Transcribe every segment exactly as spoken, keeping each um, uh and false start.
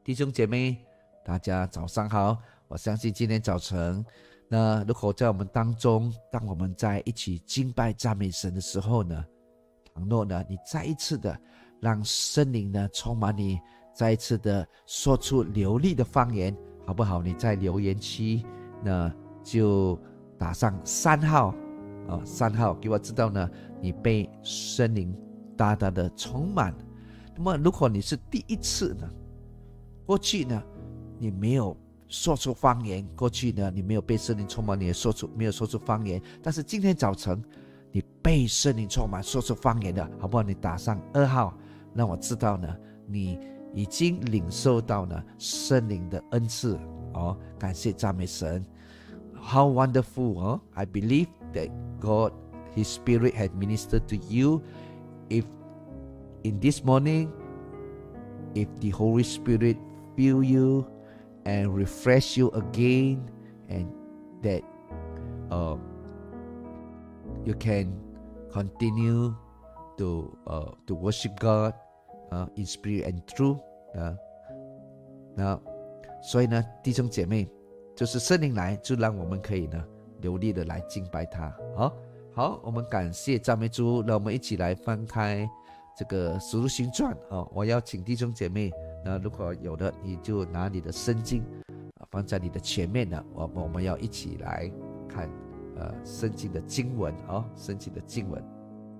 弟兄姐妹，大家早上好。我相信今天早晨，那如果在我们当中，当我们在一起敬拜赞美神的时候呢，倘若呢，你再一次的让圣灵呢充满你，再一次的说出流利的方言，好不好？你在留言区呢就打上三号哦，三号给我知道呢，你被圣灵大大的充满。那么如果你是第一次呢，过去呢你没有说出方言，过去呢你没有被圣灵充满，你也说出没有说出方言，但是今天早晨你被圣灵充满，说出方言的，好不好？你打上二号，让我知道呢你已经领受到呢圣灵的恩赐哦，感谢赞美神。 How wonderful, huh? I believe that God, His Spirit had ministered to you. If in this morning, if the Holy Spirit fill you and refresh you again, and that uh, you can continue to uh, to worship God uh, in spirit and truth. 啊，那所以呢，弟兄姐妹，就是圣灵来，就让我们可以呢流利的来敬拜他。好，好，我们感谢赞美主，让我们一起来翻开这个使徒行传啊。我要请弟兄姐妹，那如果有的，你就拿你的圣经放在你的前面呢，我我们要一起来看呃圣经的经文啊，圣经的经文。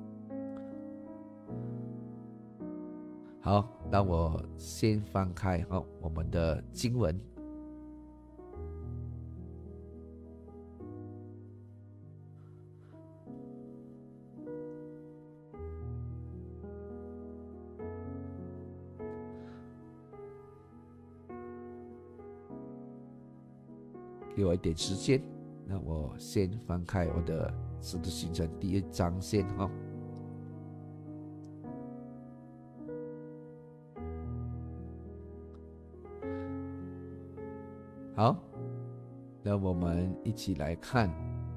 好，让我先翻开好我们的经文。给我一点时间，那我先翻开我的使徒行传第一章先哈。好，那我们一起来看。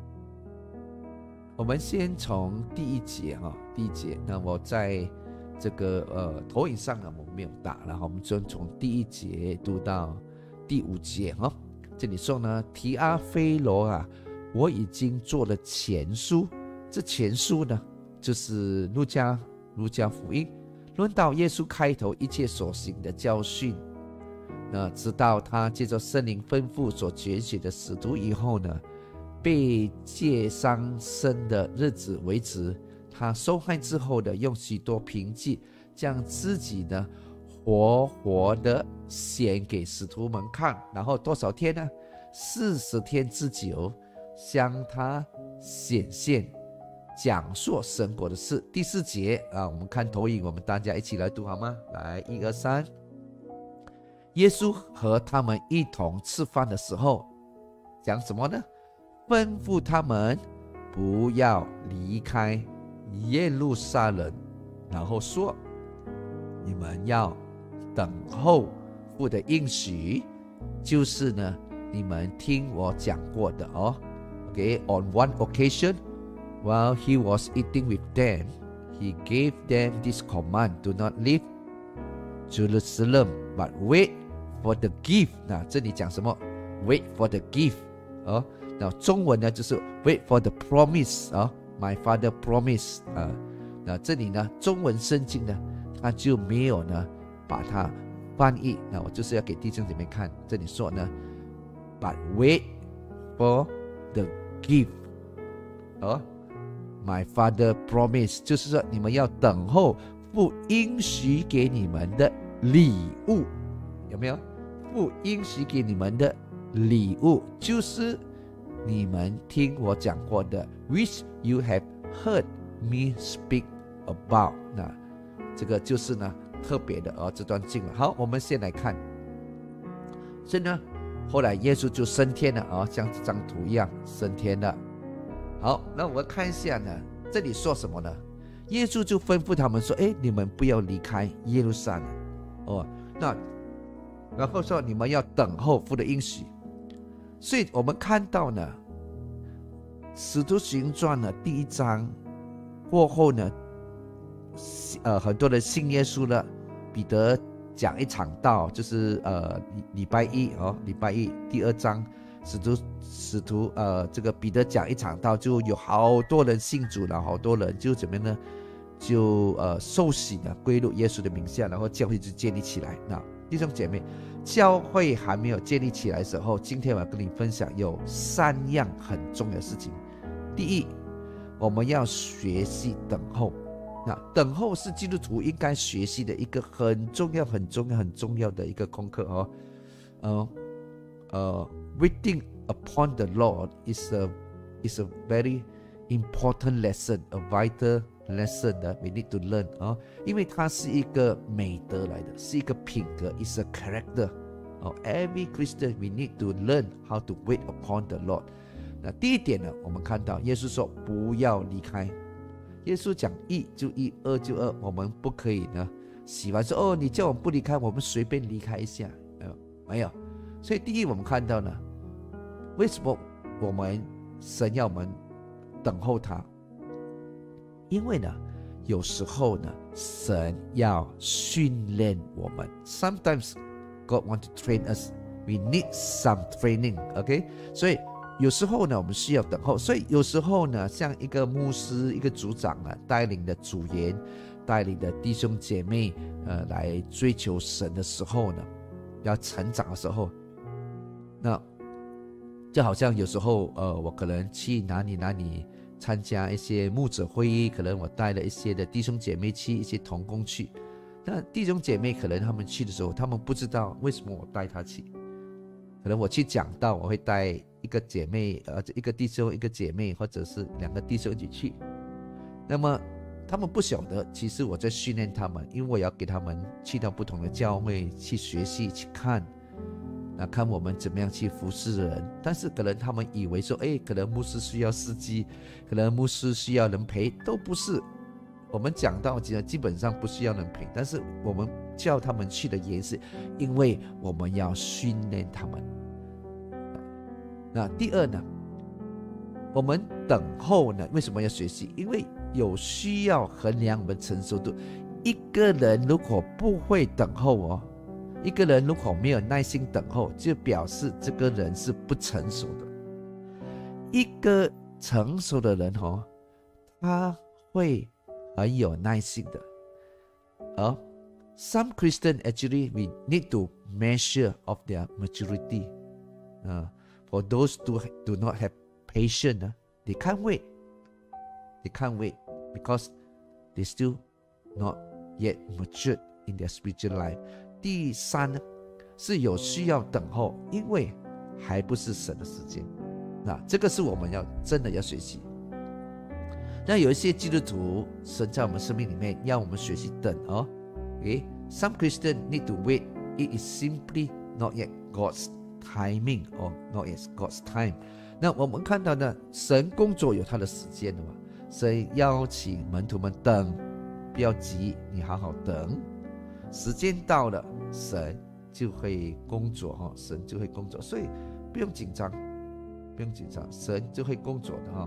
我们先从第一节哈，第一节。那我在这个呃投影上呢，我们没有打，然后我们就从第一节读到第五节哈。这里说呢，提阿非罗啊，我已经做了前书。这前书呢，就是路加路加福音，论到耶稣开头一切所行的教训。那直到他借着圣灵吩咐所拣选的使徒以后呢，被借伤身的日子为止，他受害之后的，用许多凭据将自己呢活活的显给使徒们看，然后多少天呢？四十天之久，向他显现，讲述神国的事。第四节啊，我们看投影，我们大家一起来读好吗？来，一二三。耶稣和他们一同吃饭的时候，讲什么呢？吩咐他们不要离开耶路撒冷，然后说：你们要等候父的应许，就是呢，你们听我讲过的哦。Okay, on one occasion, while he was eating with them, he gave them this command: do not leave Jerusalem, but wait for the gift. 那这里讲什么 ？Wait for the gift 哦。那中文呢就是 wait for the promise 啊、哦、，My Father promise 啊。那这里呢，中文圣经呢，它就没有呢把它翻译。那我就是要给弟兄姐妹看，这里说呢 ，But wait for the gift 哦 ，My Father promise 就是说你们要等候父应许给你们的礼物，有没有？父应许给你们的礼物就是你们听我讲过的 which you have heard me speak about。 那这个就是呢特别的哦，这段经文。好，我们先来看。所以呢，后来耶稣就升天了啊、哦，像这张图一样升天了。好，那我们看一下呢，这里说什么呢？耶稣就吩咐他们说：“哎，你们不要离开耶路撒冷哦。”那然后说你们要等候父的应许。所以我们看到呢，《使徒行传》呢第一章过后呢，呃，很多人信耶稣了，彼得讲一场道，就是呃礼礼拜一哦，礼拜一第二章，使徒使徒呃这个彼得讲一场道，就有好多人信主了，好多人就怎么样呢？就呃受洗了，归入耶稣的名下，然后教会就建立起来。那弟兄姐妹，教会还没有建立起来的时候，今天我要跟你分享有三样很重要的事情。第一，我们要学习等候。那等候是基督徒应该学习的一个很重要、很重要、很重要的一个功课哦。呃呃 ，waiting upon the Lord is a is a very important lesson, a vital lesson that we need to learn 哦，因为它是一个美德来的，是一个品格 ，is a character 哦。Every Christian we need to learn how to wait upon the Lord。那第一点呢，我们看到耶稣说不要离开。耶稣讲一就一，二就二，我们不可以呢喜欢说哦，你叫我们不离开，我们随便离开一下，没有没有。所以第一，我们看到呢，为什么我们神要我们等候他？因为呢，有时候呢，神要训练我们。Sometimes God want to train us. We need some training. OK， 所以有时候呢，我们需要等候。所以有时候呢，像一个牧师、一个组长啊，带领的组员、带领的弟兄姐妹，呃，来追求神的时候呢，要成长的时候，那就好像有时候，呃，我可能去哪里哪里参加一些牧者会议，可能我带了一些的弟兄姐妹去，一些同工去。那弟兄姐妹可能他们去的时候，他们不知道为什么我带他去。可能我去讲道，我会带一个姐妹，呃，一个弟兄，一个姐妹，或者是两个弟兄一起去。那么他们不晓得，其实我在训练他们，因为我要给他们去到不同的教会去学习，去看，那看我们怎么样去服侍人。但是可能他们以为说，哎，可能牧师需要司机，可能牧师需要人陪，都不是。我们讲到基本上不需要人陪，但是我们叫他们去的原因是因为我们要训练他们。那第二呢，我们等候呢，为什么要学习？因为有需要衡量我们成熟度。一个人如果不会等候哦，一个人如果没有耐心等候，就表示这个人是不成熟的。一个成熟的人哦，他会很有耐心的。而 some Christian actually we need to measure of their maturity. Uh, for those who do not have patience, uh, they can't wait. They can't wait because they still not yet matured in their spiritual life. 第三呢，是有需要等候，因为还不是神的时间。那这个是我们要真的要学习。那有一些基督徒，神在我们生命里面要我们学习等哦。Okay? Some Christians need to wait. It is simply not yet God's timing or not yet God's time. 那我们看到呢，神工作有他的时间的嘛。神邀请门徒们等，不要急，你好好等。时间到了，神就会工作哈，神就会工作，所以不用紧张，不用紧张，神就会工作的哈。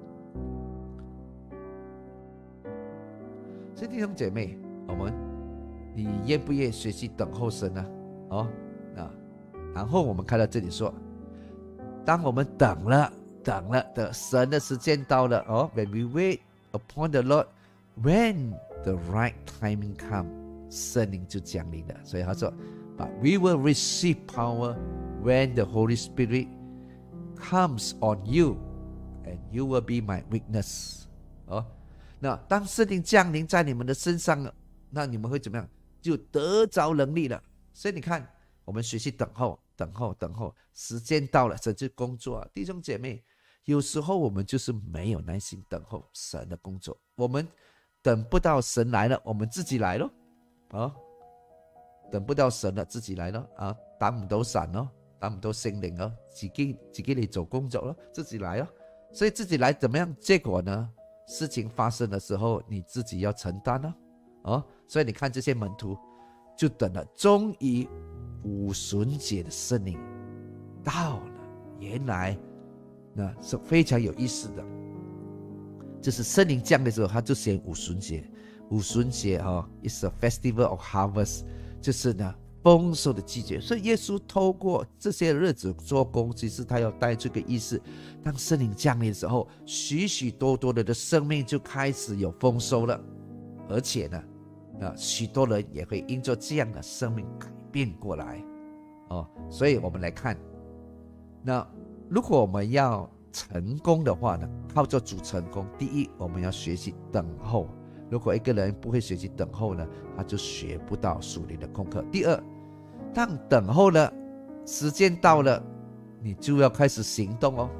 所以弟兄姐妹，我们你愿不愿意学习等候神呢？哦，那然后我们看到这里说，当我们等了，等了的神的时间到了哦 ，when we wait upon the Lord, when the right timing comes, 圣灵就降临了。所以他说 ，But we will receive power when the Holy Spirit comes on you, and you will be my witness。哦。那当圣灵降临在你们的身上了，那你们会怎么样？就得着能力了。所以你看，我们学习等候，等候，等候，时间到了，神就工作啊。弟兄姐妹，有时候我们就是没有耐心等候神的工作，我们等不到神来了，我们自己来咯，啊，等不到神了，自己來咯，啊，等唔到神咯，等唔到聖靈咯，自己自己嚟做工作咯，自己來咯。所以自己來怎麼樣？結果呢？事情發生的時候，你自己要承擔咯，哦。所以你看這些門徒就等了，終於五旬節的聖靈到了。原來那是非常有意思的，就是聖靈降的時候，他就寫五旬節。五旬節哈 ，is a festival of harvest， 就是呢丰收的季节。所以耶稣透过这些日子做工，其实他要带这个意思，当圣灵降临的时候，许许多多人的生命就开始有丰收了，而且呢呃，许多人也会因着这样的生命改变过来哦。所以我们来看，那如果我们要成功的话呢，靠着主成功，第一，我们要学习等候。如果一个人不会学习等候呢，他就学不到属灵的功课。第二，当等候了，时间到了，你就要开始行动哦。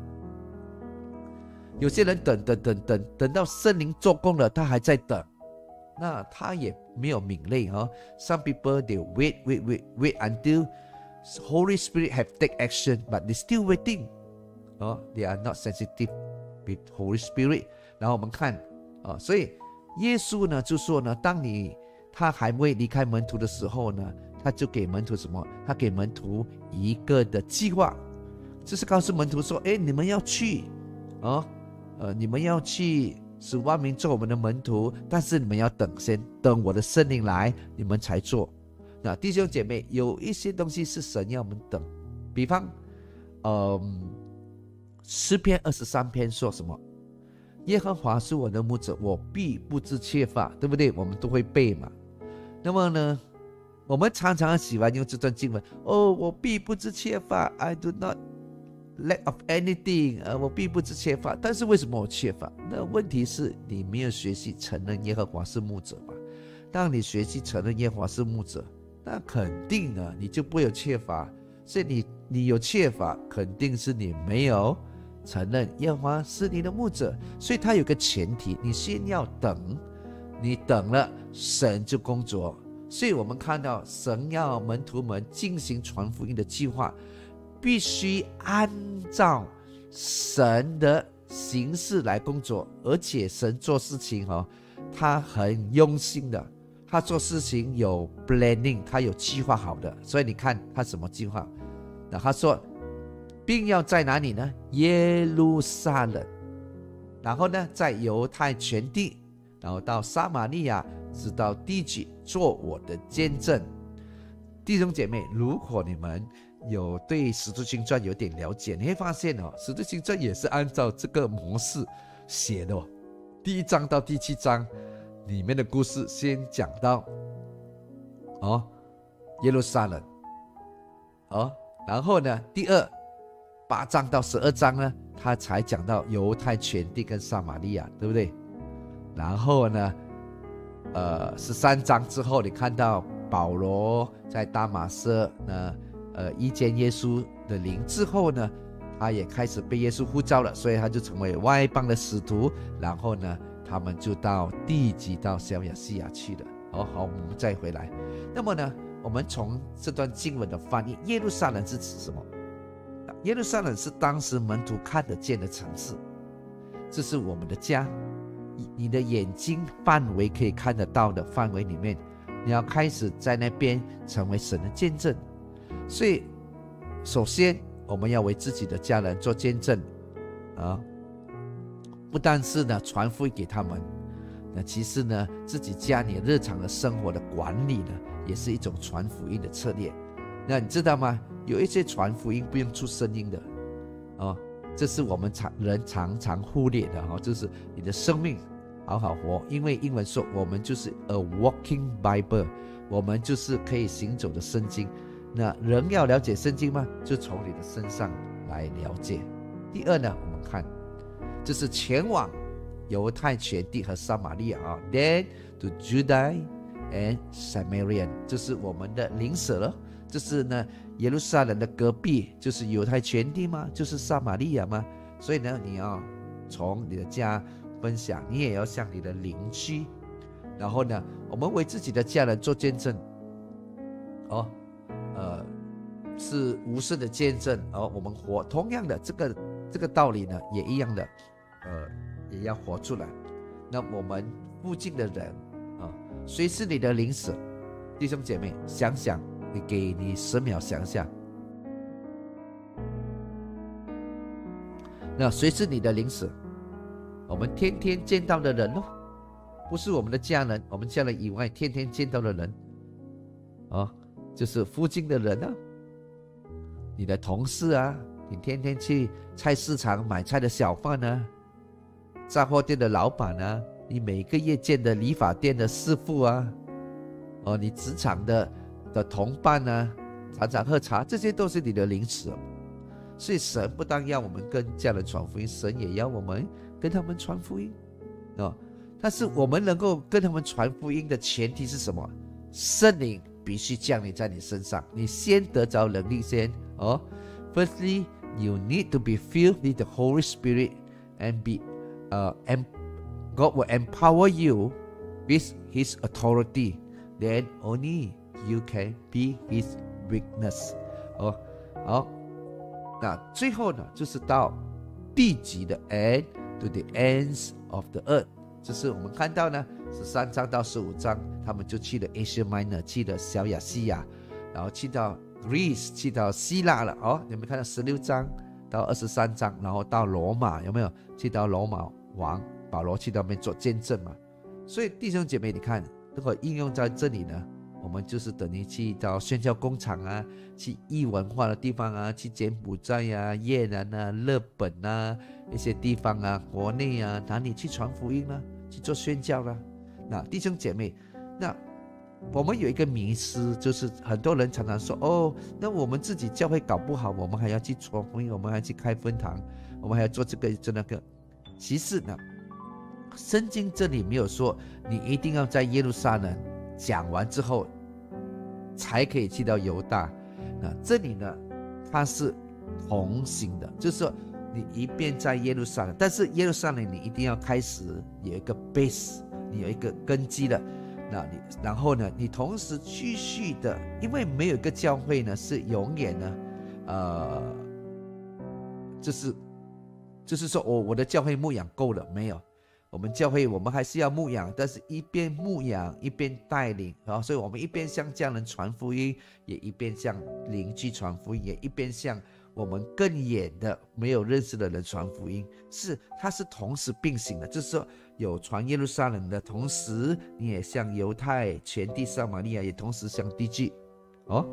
有些人等等等等等到圣灵做工了，他还在等，那他也没有敏锐哦。Some people they wait, wait, wait, wait until Holy Spirit have take action, but they still waiting. 哦 they are not sensitive with Holy Spirit. 然后我们看哦，所以耶稣呢就说呢，当你他还未离开门徒的时候呢，他就给门徒什么？他给门徒一个的计划，就是告诉门徒说：哎，你们要去哦，呃，你们要去使万民做我们的门徒，但是你们要等先，等我的圣灵来，你们才做。那弟兄姐妹，有一些东西是神要我们等，比方，嗯，诗篇二十三篇说什么？耶和华是我的牧者，我必不致缺乏，对不对？我们都会背嘛。那么呢，我们常常喜欢用这段经文，哦，我必不致缺乏 ，I do not lack of anything， 呃，我必不致缺乏。但是为什么我缺乏？那问题是你没有学习承认耶和华是牧者吧？当你学习承认耶和华是牧者，那肯定呢，你就不会有缺乏。所以你你有缺乏，肯定是你没有承认耶和华是你的牧者。所以他有个前提，你先要等，你等了，神就工作。所以我们看到神要门徒们进行传福音的计划，必须按照神的形式来工作，而且神做事情哦，他很用心的，他做事情有 planning， 他有计划好的。所以你看他什么计划？那他说，并要在哪里呢？耶路撒冷，然后呢，在犹太全地，然后到撒玛利亚，直到地极，做我的见证。弟兄姐妹，如果你们有对使徒行传有点了解，你会发现哦，使徒行传也是按照这个模式写的哦。第一章到第七章里面的故事先讲到哦耶路撒冷哦，然后呢第二八章到十二章呢，他才讲到犹太全地跟撒玛利亚，对不对？然后呢呃十三章之后，你看到保罗在大马色呢呃遇见耶稣的灵之后呢，他也开始被耶稣呼召了，所以他就成为外邦的使徒。然后呢，他们就到地极，到小亚细亚去了。好好，我们再回来。那么呢，我们从这段经文的翻译，耶路撒冷是指什么？耶路撒冷是当时门徒看得见的城市，这是我们的家。你的眼睛范围可以看得到的范围里面，你要开始在那边成为神的见证。所以首先我们要为自己的家人做见证啊，不但是呢传福音给他们，那其实呢自己家里日常的生活的管理呢，也是一种传福音的策略。那你知道吗？有一些传福音不用出声音的哦，这是我们常人常常忽略的哦，就是你的生命好好活。因为英文说我们就是 a walking Bible， 我们就是可以行走的圣经。那人要了解圣经吗？就从你的身上来了解。第二呢，我们看就是前往犹太全地和撒玛利亚啊 ，then to Judea and Samaria， 就是我们的邻舍了。就是呢，耶路撒冷的隔壁就是犹太全地吗？就是撒玛利亚吗？所以呢，你要从你的家分享，你也要向你的邻居，然后呢，我们为自己的家人做见证，哦，呃，是无私的见证，而我们活同样的这个这个道理呢，也一样的，呃，也要活出来。那我们附近的人啊，谁是你的邻舍？弟兄姐妹，想想。你给你十秒想想，那谁是你的邻舍？我们天天见到的人咯，不是我们的家人，我们家人以外天天见到的人， 哦，就是附近的人啊，你的同事啊，你天天去菜市场买菜的小贩啊，杂货店的老板啊，你每个月见的理发店的师傅啊，哦，你职场的的同伴啊，常常喝茶，这些都是你的邻舍。所以神不但要我们跟家人传福音，神也要我们跟他们传福音哦。但是我们能够跟他们传福音的前提是什么？圣灵必须降临在你身上，你先得着能力先哦。Firstly, you need to be filled with the Holy Spirit and be, uh, and God will empower you with His authority. Then only you can be His witness. 哦，好，那最后呢，就是到地极的 end to the ends of the earth。就是我们看到呢，十三章到十五章，他们就去了 Asia Minor， 去了小亚细亚，然后去到 Greece， 去到希腊了哦。你们看到十六章到二十三章，然后到罗马，有没有？去到罗马王保罗去到那边做见证嘛。所以弟兄姐妹，你看，如果应用在这里呢，我们就是等于去到宣教工厂啊，去异文化的地方啊，去柬埔寨啊、越南啊、日本啊一些地方啊，国内啊，哪里去传福音呢？去做宣教啦。那弟兄姐妹，那我们有一个迷思，就是很多人常常说，哦，那我们自己教会搞不好，我们还要去传福音，我们还要去开分堂，我们还要做这个做那个。其实呢，圣经这里没有说你一定要在耶路撒冷讲完之后才可以去到犹大。那这里呢，它是同行的，就是说你一边在耶路撒冷，但是耶路撒冷你一定要开始有一个 base， 你有一个根基的。那你然后呢，你同时继续的，因为没有一个教会呢是永远呢，呃，就是就是说我、哦、我的教会牧养够了没有？我们教会我们还是要牧养，但是一边牧养一边带领啊，所以我们一边向家人传福音，也一边向邻居传福音，也一边向我们更远的没有认识的人传福音，是它是同时并行的，就是说有传耶路撒冷的同时，你也向犹太、全地撒玛利亚，也同时向地极，哦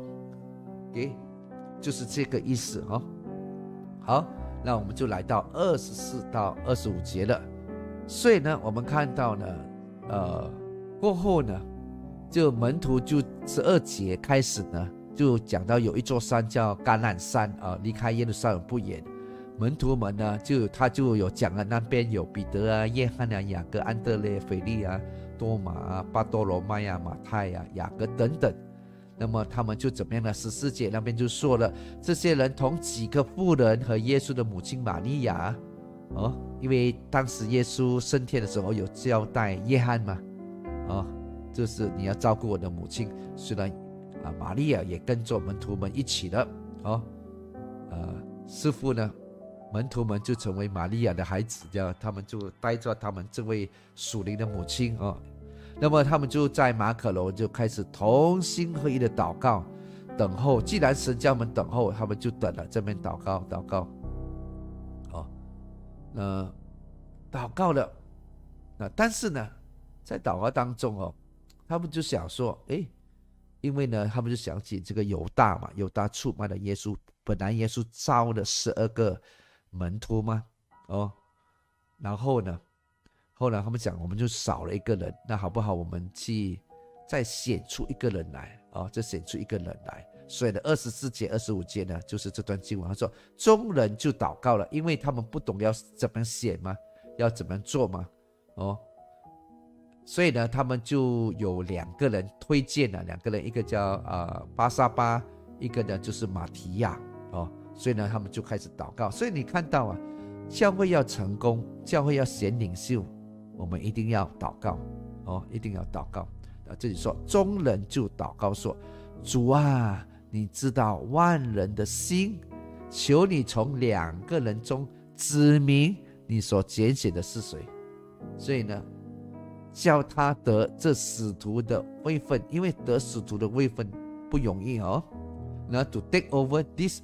，OK， 就是这个意思哦。好，那我们就来到二十四到二十五节了。所以呢，我们看到呢，呃，过后呢，就门徒就十二节开始呢。就讲到有一座山叫橄榄山啊，离开耶路撒冷不远。门徒们呢，就他就有讲了，那边有彼得啊、约翰啊、雅各、安德烈、腓力啊、多马啊、巴多罗麦啊、马太啊、雅各等等。那么他们就怎么样呢？十四节那边就说了，这些人同几个妇人和耶稣的母亲玛利亚，哦，因为当时耶稣升天的时候有交代约翰嘛，哦，就是你要照顾我的母亲，虽然。啊，玛利亚也跟着门徒们一起了，哦，呃，师父呢，门徒们就成为玛利亚的孩子，这样他们就带着他们这位属灵的母亲哦，那么他们就在马可楼就开始同心合一的祷告，等候。既然神叫我们等候，他们就等了，这边祷告祷告，哦，那祷告了，那但是呢，在祷告当中哦，他们就想说，诶。因为呢，他们就想起这个犹大嘛，犹大出卖了耶稣。本来耶稣招了十二个门徒嘛，哦，然后呢，后来他们讲，我们就少了一个人，那好不好？我们去再选出一个人来，哦，再选出一个人来。所以呢，二十四节、二十五节呢，就是这段经文，他说众人就祷告了，因为他们不懂要怎么选嘛，要怎么做嘛，哦。所以呢，他们就有两个人推荐了，两个人，一个叫呃巴沙巴，一个呢就是马提亚哦。所以呢，他们就开始祷告。所以你看到啊，教会要成功，教会要选领袖，我们一定要祷告哦，一定要祷告。啊，这里说众人就祷告说：“主啊，你知道万人的心，求你从两个人中指明你所拣选的是谁。”所以呢。叫他得这使徒的位分，因为得使徒的位分不容易哦。那 to take over this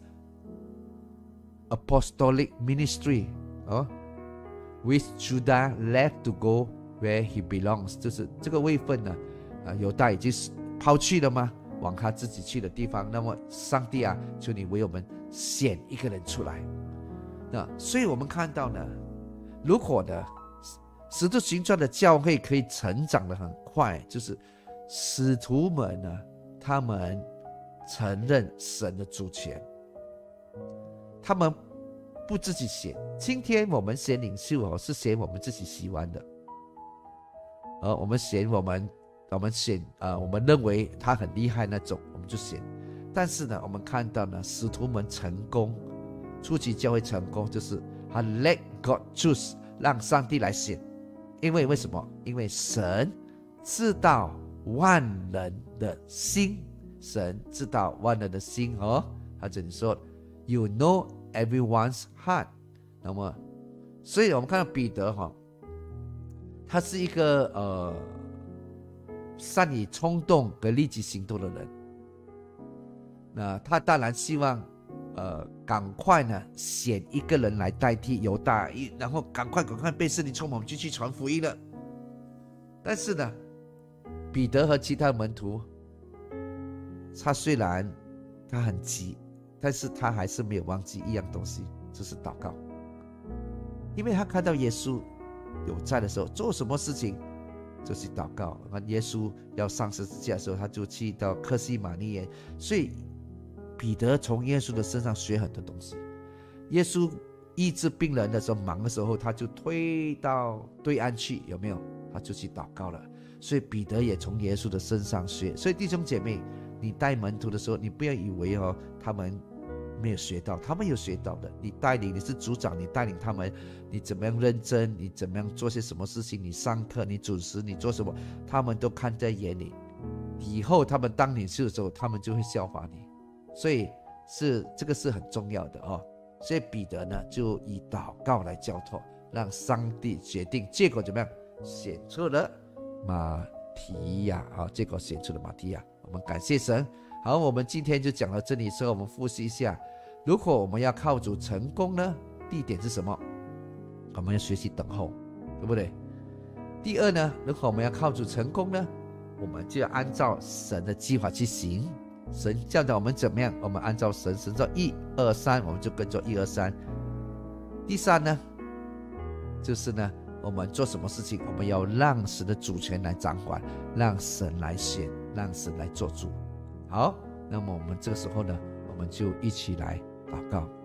apostolic ministry 哦 ，with Judah left to go where he belongs， 就是这个位分呢，啊，犹大已经抛弃了吗？ 往他自己去的地方。那么上帝啊，求你为我们选一个人出来。那所以我们看到呢，如果呢使徒行传的教会可以成长得很快，就是使徒们呢，他们承认神的主权，他们不自己选。今天我们选领袖是选我们自己喜欢的，而我们选我们我们选呃，我们认为他很厉害那种，我们就选。但是呢，我们看到呢，使徒们成功，初期教会成功，就是他 let God choose， 让上帝来选。因为为什么？因为神知道万人的心，神知道万人的心哦。他这里说 ，You know everyone's heart。那么，所以我们看到彼得哈、哦，他是一个呃善于冲动和立即行动的人。那他当然希望呃赶快呢选一个人来代替犹大，然后赶快赶快被圣灵充满，就去传福音了。但是呢，彼得和其他门徒，他虽然他很急，但是他还是没有忘记一样东西，就是祷告。因为他看到耶稣有在的时候，做什么事情就是祷告。耶稣要上十字架的时候，他就去到客西马尼园。所以彼得从耶稣的身上学很多东西。耶稣医治病人的时候，忙的时候，他就推到对岸去，有没有？他就去祷告了。所以彼得也从耶稣的身上学。所以弟兄姐妹，你带门徒的时候，你不要以为哦，他们没有学到，他们有学到的。你带领，你是组长，你带领他们，你怎么样认真，你怎么样做些什么事情，你上课，你准时，你做什么，他们都看在眼里。以后他们当领袖的时候，他们就会效法你。所以是这个是很重要的哦。所以彼得呢，就以祷告来交托，让上帝决定。结果怎么样？选出了马提亚啊，结果选出了马提亚。我们感谢神。好，我们今天就讲到这里，所以我们复习一下，如果我们要靠主成功呢，第一点是什么？我们要学习等候，对不对？第二呢，如果我们要靠主成功呢，我们就要按照神的计划去行。神教导我们怎么样，我们按照神神照一二三，我们就跟着一二三。第三呢，就是呢，我们做什么事情，我们要让神的主权来掌管，让神来选，让神来做主。好，那么我们这个时候呢，我们就一起来祷告。